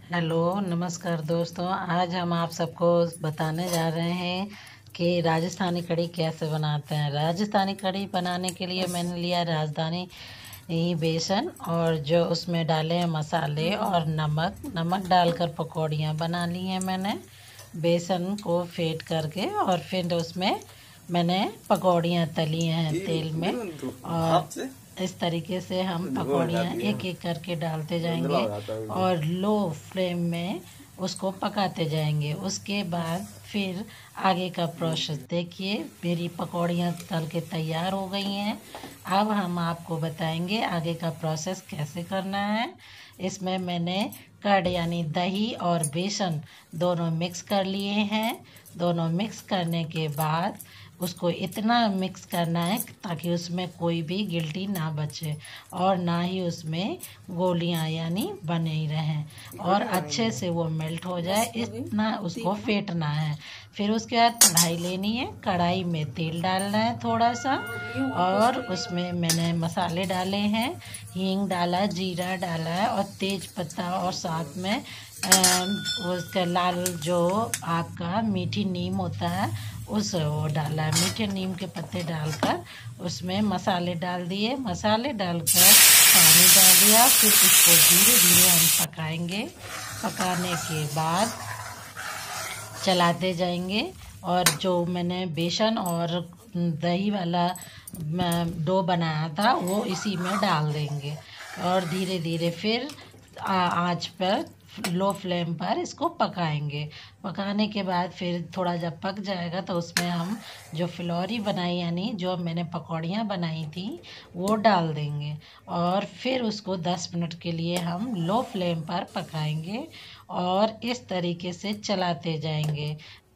Hello नमस्कार दोस्तों। आज हम आप सबको बताने जा रहे हैं कि राजस्थानी कढ़ी कैसे बनाते हैं। राजस्थानी कढ़ी बनाने के लिए मैंने लिया राजस्थानी बेसन और जो उसमें डाले हैं मसाले और नमक डालकर पकौड़ियाँ बना ली हैं मैंने बेसन को फेंट करके। और फिर उसमें मैंने पकौड़ियाँ तली हैं तेल में। और इस तरीके से हम पकौड़ियाँ एक एक करके डालते जाएंगे और लो फ्लेम में उसको पकाते जाएंगे। उसके बाद फिर आगे का प्रोसेस देखिए। मेरी पकौड़ियाँ तल के तैयार हो गई हैं। अब हम आपको बताएंगे आगे का प्रोसेस कैसे करना है। इसमें मैंने कर्ड यानी दही और बेसन दोनों मिक्स कर लिए हैं। दोनों मिक्स करने के बाद उसको इतना मिक्स करना है ताकि उसमें कोई भी गिल्टी ना बचे और ना ही उसमें गोलियां यानी बने ही रहें और अच्छे से वो मेल्ट हो जाए, इतना उसको फेंटना है। फिर उसके बाद कढ़ाई लेनी है। कढ़ाई में तेल डालना है थोड़ा सा और उसमें मैंने मसाले डाले हैं। हींग डाला, जीरा डाला है और तेज पत्ता और साथ में उसका लाल जो आपका मीठी नीम होता है उस वो डाला है। मीठे नीम के पत्ते डालकर उसमें मसाले डाल दिए। मसाले डालकर पानी डाल दिया। फिर इसको धीरे धीरे हम पकाएंगे। पकाने के बाद चलाते जाएंगे और जो मैंने बेसन और दही वाला डो बनाया था वो इसी में डाल देंगे और धीरे धीरे फिर आंच पर लो फ्लेम पर इसको पकाएंगे। पकाने के बाद फिर थोड़ा जब पक जाएगा तो उसमें हम जो फिलौरी बनाई यानी जो मैंने पकौड़ियाँ बनाई थी वो डाल देंगे और फिर उसको 10 मिनट के लिए हम लो फ्लेम पर पकाएंगे और इस तरीके से चलाते जाएंगे।